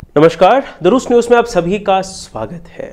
नमस्कार, दुरुस्त न्यूज़ में आप सभी का स्वागत है।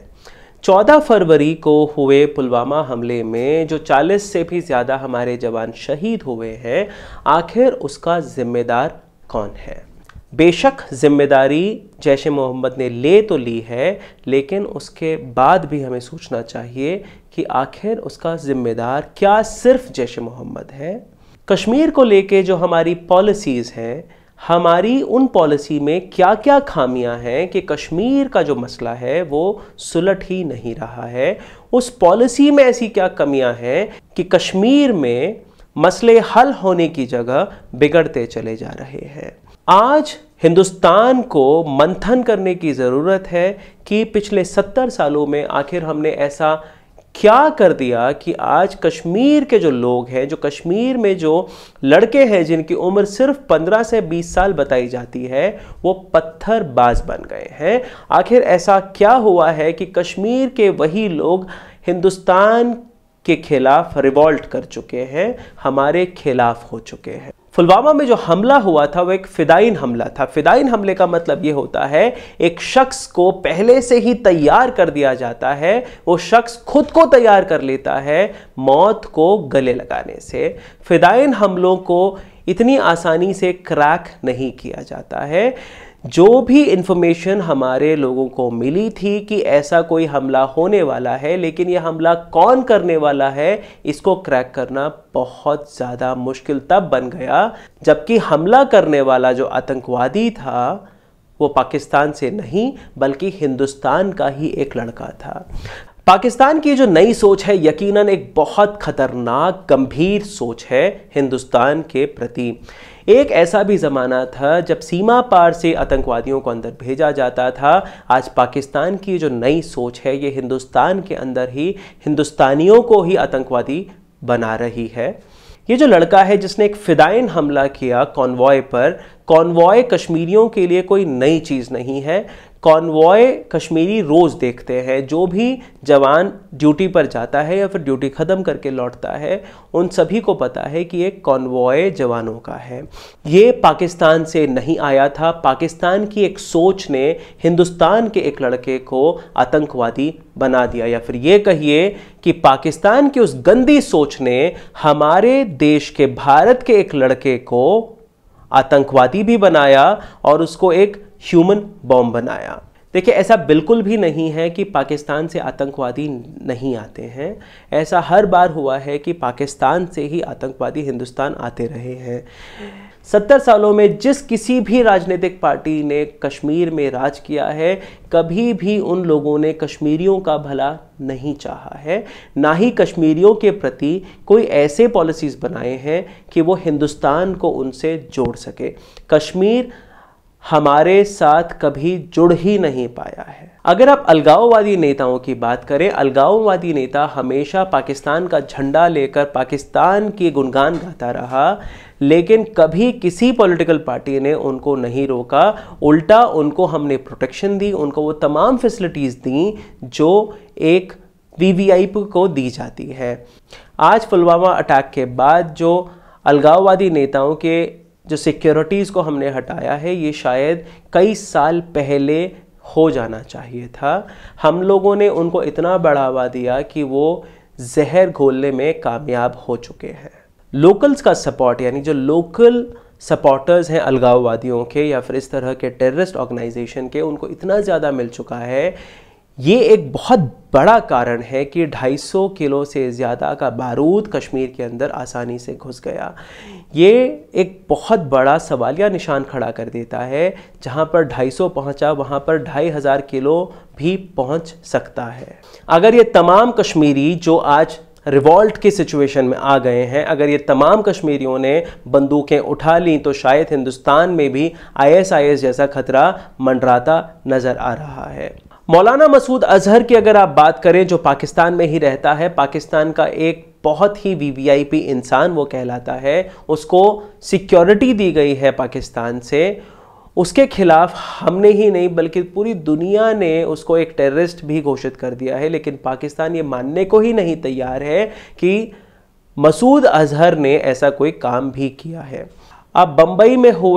14 फरवरी को हुए पुलवामा हमले में जो 40 से भी ज़्यादा हमारे जवान शहीद हुए हैं, आखिर उसका जिम्मेदार कौन है? बेशक जिम्मेदारी जैश ए मोहम्मद ने ले तो ली है, लेकिन उसके बाद भी हमें सोचना चाहिए कि आखिर उसका जिम्मेदार क्या सिर्फ जैश ए मोहम्मद है? कश्मीर को लेके जो हमारी पॉलिसीज़ हैं, हमारी उन पॉलिसी में क्या क्या खामियां हैं कि कश्मीर का जो मसला है वो सुलट ही नहीं रहा है। उस पॉलिसी में ऐसी क्या कमियां हैं कि कश्मीर में मसले हल होने की जगह बिगड़ते चले जा रहे हैं। आज हिंदुस्तान को मंथन करने की ज़रूरत है कि पिछले 70 सालों में आखिर हमने ऐसा क्या कर दिया कि आज कश्मीर के जो लोग हैं, जो कश्मीर में जो लड़के हैं जिनकी उम्र सिर्फ 15 से 20 साल बताई जाती है, वो पत्थरबाज बन गए हैं। आखिर ऐसा क्या हुआ है कि कश्मीर के वही लोग हिंदुस्तान के खिलाफ रिवॉल्ट कर चुके हैं, हमारे खिलाफ हो चुके हैं। पुलवामा में जो हमला हुआ था वो एक फिदाइन हमला था। फिदाइन हमले का मतलब ये होता है एक शख्स को पहले से ही तैयार कर दिया जाता है, वो शख्स खुद को तैयार कर लेता है मौत को गले लगाने से। फिदाइन हमलों को इतनी आसानी से क्रैक नहीं किया जाता है। जो भी इंफॉर्मेशन हमारे लोगों को मिली थी कि ऐसा कोई हमला होने वाला है, लेकिन यह हमला कौन करने वाला है, इसको क्रैक करना बहुत ज़्यादा मुश्किल तब बन गया जबकि हमला करने वाला जो आतंकवादी था वो पाकिस्तान से नहीं बल्कि हिंदुस्तान का ही एक लड़का था। पाकिस्तान की जो नई सोच है यकीनन एक बहुत खतरनाक गंभीर सोच है हिंदुस्तान के प्रति। एक ऐसा भी ज़माना था जब सीमा पार से आतंकवादियों को अंदर भेजा जाता था। आज पाकिस्तान की जो नई सोच है ये हिंदुस्तान के अंदर ही हिंदुस्तानियों को ही आतंकवादी बना रही है। ये जो लड़का है जिसने एक फिदाइन हमला किया कॉन्वॉय पर, कॉन्वॉय कश्मीरियों के लिए कोई नई चीज़ नहीं है। कॉन्वॉय कश्मीरी रोज़ देखते हैं। जो भी जवान ड्यूटी पर जाता है या फिर ड्यूटी ख़त्म करके लौटता है, उन सभी को पता है कि ये कॉन्वॉय जवानों का है। ये पाकिस्तान से नहीं आया था। पाकिस्तान की एक सोच ने हिंदुस्तान के एक लड़के को आतंकवादी बना दिया, या फिर ये कहिए कि पाकिस्तान की उस गंदी सोच ने हमारे देश के भारत के एक लड़के को आतंकवादी भी बनाया और उसको एक ह्यूमन बॉम्ब बनाया। देखिए, ऐसा बिल्कुल भी नहीं है कि पाकिस्तान से आतंकवादी नहीं आते हैं। ऐसा हर बार हुआ है कि पाकिस्तान से ही आतंकवादी हिंदुस्तान आते रहे हैं। 70 सालों में जिस किसी भी राजनीतिक पार्टी ने कश्मीर में राज किया है, कभी भी उन लोगों ने कश्मीरियों का भला नहीं चाहा है, ना ही कश्मीरियों के प्रति कोई ऐसे पॉलिसीज़ बनाए हैं कि वो हिंदुस्तान को उनसे जोड़ सके। कश्मीर हमारे साथ कभी जुड़ ही नहीं पाया है। अगर आप अलगाववादी नेताओं की बात करें, अलगाववादी नेता हमेशा पाकिस्तान का झंडा लेकर पाकिस्तान की गुणगान गाता रहा, लेकिन कभी किसी पॉलिटिकल पार्टी ने उनको नहीं रोका। उल्टा उनको हमने प्रोटेक्शन दी, उनको वो तमाम फैसिलिटीज़ दी जो एक वीवीआईपी को दी जाती है। आज पुलवामा अटैक के बाद जो अलगाववादी नेताओं के जो सिक्योरिटीज़ को हमने हटाया है, ये शायद कई साल पहले हो जाना चाहिए था। हम लोगों ने उनको इतना बढ़ावा दिया कि वो जहर घोलने में कामयाब हो चुके हैं। लोकल्स का सपोर्ट, यानी जो लोकल सपोर्टर्स हैं अलगाववादियों के या फिर इस तरह के टेररिस्ट ऑर्गेनाइजेशन के, उनको इतना ज़्यादा मिल चुका है। ये एक बहुत बड़ा कारण है कि 250 किलो से ज़्यादा का बारूद कश्मीर के अंदर आसानी से घुस गया। ये एक बहुत बड़ा सवालिया निशान खड़ा कर देता है। जहाँ पर 250 पहुँचा, वहाँ पर 2500 किलो भी पहुँच सकता है। अगर ये तमाम कश्मीरी जो आज रिवॉल्ट की सिचुएशन में आ गए हैं, अगर ये तमाम कश्मीरियों ने बंदूकें उठा ली, तो शायद हिंदुस्तान में भी ISIS जैसा खतरा मंडराता नज़र आ रहा है। मौलाना मसूद अजहर की अगर आप बात करें, जो पाकिस्तान में ही रहता है, पाकिस्तान का एक बहुत ही वीवीआईपी इंसान वो कहलाता है, उसको सिक्योरिटी दी गई है पाकिस्तान से। उसके खिलाफ हमने ही नहीं बल्कि पूरी दुनिया ने उसको एक टेररिस्ट भी घोषित कर दिया है, लेकिन पाकिस्तान ये मानने को ही नहीं तैयार है कि मसूद अजहर ने ऐसा कोई काम भी किया है। अब बम्बई में हुए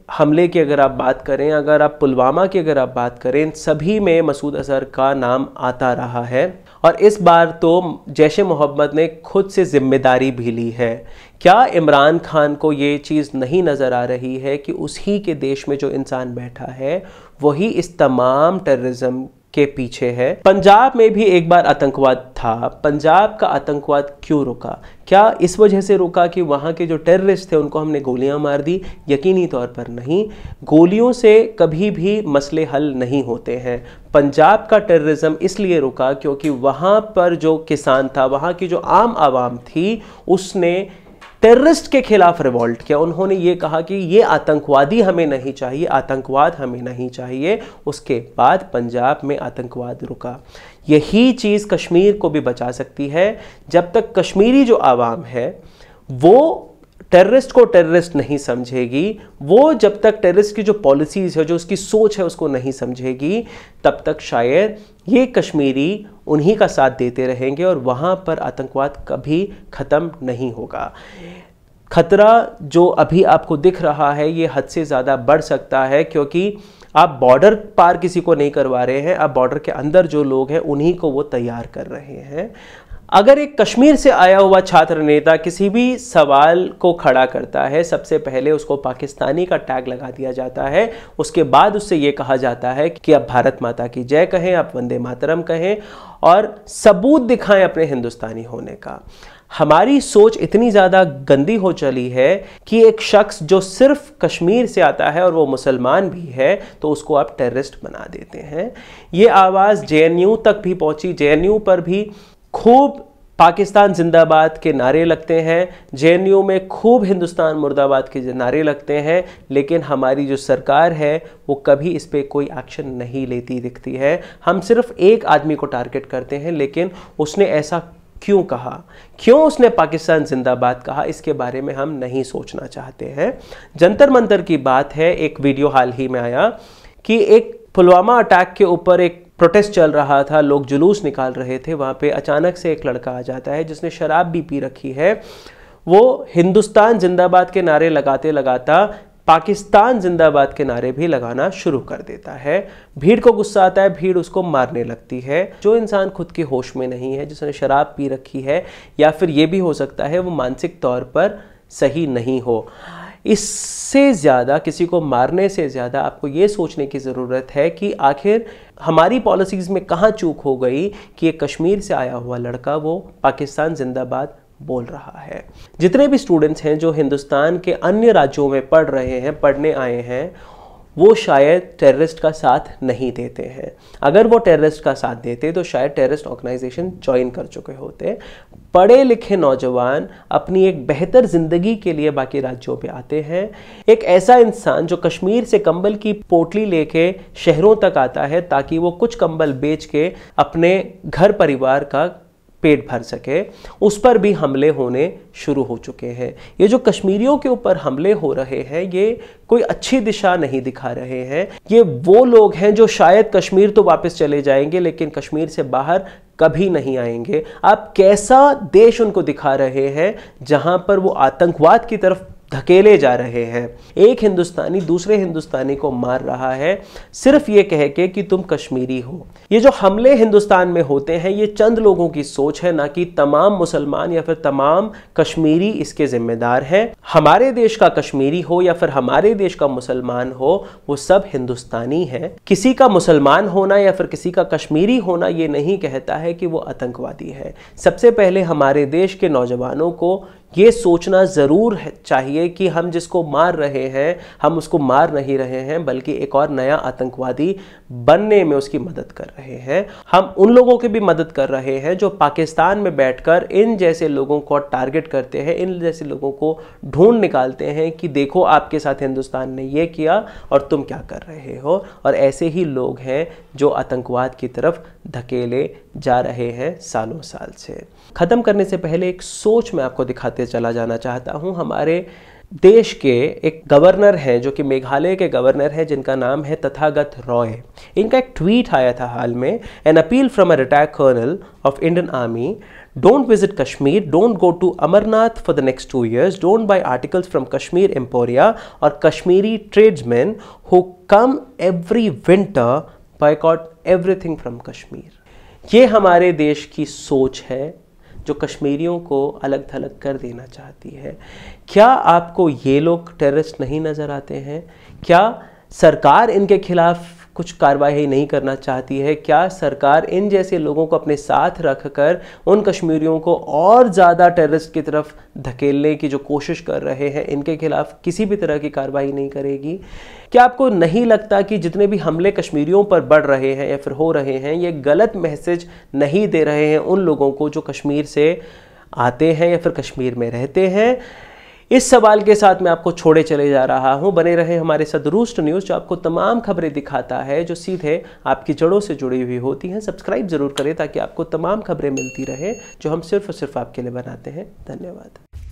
हमले की अगर आप बात करें, अगर आप पुलवामा की अगर आप बात करें, सभी में मसूद अजहर का नाम आता रहा है। और इस बार तो जैश ए मोहम्मद ने खुद से जिम्मेदारी भी ली है। क्या इमरान खान को ये चीज़ नहीं नज़र आ रही है कि उसी के देश में जो इंसान बैठा है वही इस तमाम टेररिज्म के पीछे है? पंजाब में भी एक बार आतंकवाद था। पंजाब का आतंकवाद क्यों रुका? क्या इस वजह से रुका कि वहाँ के जो टेररिस्ट थे उनको हमने गोलियां मार दी? यकीनी तौर पर नहीं। गोलियों से कभी भी मसले हल नहीं होते हैं। पंजाब का टेररिज्म इसलिए रुका क्योंकि वहाँ पर जो किसान था, वहाँ की जो आम आवाम थी, उसने टेररिस्ट के खिलाफ रिवॉल्ट किया। उन्होंने ये कहा कि ये आतंकवादी हमें नहीं चाहिए, आतंकवाद हमें नहीं चाहिए। उसके बाद पंजाब में आतंकवाद रुका। यही चीज़ कश्मीर को भी बचा सकती है। जब तक कश्मीरी जो आवाम है वो टेररिस्ट को टेररिस्ट नहीं समझेगी, वो जब तक टेररिस्ट की जो पॉलिसीज़ है, जो उसकी सोच है, उसको नहीं समझेगी, तब तक शायद ये कश्मीरी उन्हीं का साथ देते रहेंगे और वहाँ पर आतंकवाद कभी ख़त्म नहीं होगा। खतरा जो अभी आपको दिख रहा है ये हद से ज़्यादा बढ़ सकता है, क्योंकि आप बॉर्डर पार किसी को नहीं करवा रहे हैं, आप बॉर्डर के अंदर जो लोग हैं उन्हीं को वो तैयार कर रहे हैं। अगर एक कश्मीर से आया हुआ छात्र नेता किसी भी सवाल को खड़ा करता है, सबसे पहले उसको पाकिस्तानी का टैग लगा दिया जाता है। उसके बाद उससे ये कहा जाता है कि आप भारत माता की जय कहें, आप वंदे मातरम कहें और सबूत दिखाएं अपने हिंदुस्तानी होने का। हमारी सोच इतनी ज़्यादा गंदी हो चली है कि एक शख्स जो सिर्फ कश्मीर से आता है और वो मुसलमान भी है तो उसको आप टेररिस्ट बना देते हैं। ये आवाज़ JNU तक भी पहुंची। JNU पर भी खूब पाकिस्तान जिंदाबाद के नारे लगते हैं, JNU में खूब हिंदुस्तान मुर्दाबाद के नारे लगते हैं, लेकिन हमारी जो सरकार है वो कभी इस पे कोई एक्शन नहीं लेती दिखती है। हम सिर्फ एक आदमी को टारगेट करते हैं, लेकिन उसने ऐसा क्यों कहा, क्यों उसने पाकिस्तान जिंदाबाद कहा, इसके बारे में हम नहीं सोचना चाहते हैं। जंतर मंतर की बात है, एक वीडियो हाल ही में आया कि एक पुलवामा अटैक के ऊपर एक प्रोटेस्ट चल रहा था, लोग जुलूस निकाल रहे थे, वहाँ पे अचानक से एक लड़का आ जाता है जिसने शराब भी पी रखी है। वो हिंदुस्तान जिंदाबाद के नारे लगाते लगाता पाकिस्तान जिंदाबाद के नारे भी लगाना शुरू कर देता है। भीड़ को गुस्सा आता है, भीड़ उसको मारने लगती है। जो इंसान खुद के होश में नहीं है, जिसने शराब पी रखी है, या फिर ये भी हो सकता है वो मानसिक तौर पर सही नहीं हो। इससे ज़्यादा, किसी को मारने से ज़्यादा आपको ये सोचने की ज़रूरत है कि आखिर हमारी पॉलिसीज़ में कहाँ चूक हो गई कि एक कश्मीर से आया हुआ लड़का वो पाकिस्तान जिंदाबाद बोल रहा है। जितने भी स्टूडेंट्स हैं जो हिंदुस्तान के अन्य राज्यों में पढ़ रहे हैं, पढ़ने आए हैं, वो शायद टेररिस्ट का साथ नहीं देते हैं। अगर वो टेररिस्ट का साथ देते तो शायद टेररिस्ट ऑर्गेनाइजेशन ज्वाइन कर चुके होते। पढ़े लिखे नौजवान अपनी एक बेहतर ज़िंदगी के लिए बाकी राज्यों पे आते हैं। एक ऐसा इंसान जो कश्मीर से कंबल की पोटली लेके शहरों तक आता है ताकि वो कुछ कंबल बेच के अपने घर परिवार का पेट भर सके, उस पर भी हमले होने शुरू हो चुके हैं। ये जो कश्मीरियों के ऊपर हमले हो रहे हैं ये कोई अच्छी दिशा नहीं दिखा रहे हैं। ये वो लोग हैं जो शायद कश्मीर तो वापस चले जाएंगे लेकिन कश्मीर से बाहर कभी नहीं आएंगे। आप कैसा देश उनको दिखा रहे हैं जहां पर वो आतंकवाद की तरफ धकेले जा रहे हैं। एक हिंदुस्तानी दूसरे हिंदुस्तानी को मार रहा है सिर्फ ये कह के कि तुम कश्मीरी हो। ये जो हमले हिंदुस्तान में होते हैं ये चंद लोगों की सोच है, ना कि तमाम मुसलमान या फिर तमाम कश्मीरी इसके जिम्मेदार हैं। हमारे देश का कश्मीरी हो या फिर हमारे देश का मुसलमान हो, वो सब हिंदुस्तानी है। किसी का मुसलमान होना या फिर किसी का कश्मीरी होना ये नहीं कहता है कि वो आतंकवादी है। सबसे पहले हमारे देश के नौजवानों को ये सोचना ज़रूर चाहिए कि हम जिसको मार रहे हैं हम उसको मार नहीं रहे हैं, बल्कि एक और नया आतंकवादी बनने में उसकी मदद कर रहे हैं। हम उन लोगों की भी मदद कर रहे हैं जो पाकिस्तान में बैठकर इन जैसे लोगों को टारगेट करते हैं, इन जैसे लोगों को ढूंढ निकालते हैं कि देखो आपके साथ हिंदुस्तान ने ये किया और तुम क्या कर रहे हो। और ऐसे ही लोग हैं जो आतंकवाद की तरफ धकेले जा रहे हैं सालों साल से। ख़त्म करने से पहले एक सोच मैं आपको दिखाते चला जाना चाहता हूँ। हमारे देश के एक गवर्नर हैं जो कि मेघालय के गवर्नर हैं, जिनका नाम है तथागत रॉय। इनका एक ट्वीट आया था हाल में, an appeal from a retired colonel of Indian army Don't visit Kashmir, don't go to Amarnath for the next 2 years, don't buy articles from Kashmir Emporia or Kashmiri tradesmen who come every winter, boycott everything from Kashmir. ये हमारे देश की सोच है जो कश्मीरियों को अलग थलग कर देना चाहती है। क्या आपको ये लोग टेररिस्ट नहीं नज़र आते हैं? क्या सरकार इनके खिलाफ कुछ कार्रवाई नहीं करना चाहती है? क्या सरकार इन जैसे लोगों को अपने साथ रखकर उन कश्मीरियों को और ज़्यादा टेररिस्ट की तरफ धकेलने की जो कोशिश कर रहे हैं इनके खिलाफ किसी भी तरह की कार्रवाई नहीं करेगी? क्या आपको नहीं लगता कि जितने भी हमले कश्मीरियों पर बढ़ रहे हैं या फिर हो रहे हैं ये गलत मैसेज नहीं दे रहे हैं उन लोगों को जो कश्मीर से आते हैं या फिर कश्मीर में रहते हैं? इस सवाल के साथ मैं आपको छोड़े चले जा रहा हूं। बने रहे हमारे साथ रूस्ट न्यूज़, जो आपको तमाम खबरें दिखाता है जो सीधे आपकी जड़ों से जुड़ी हुई होती हैं। सब्सक्राइब जरूर करें ताकि आपको तमाम खबरें मिलती रहे जो हम सिर्फ और सिर्फ आपके लिए बनाते हैं। धन्यवाद।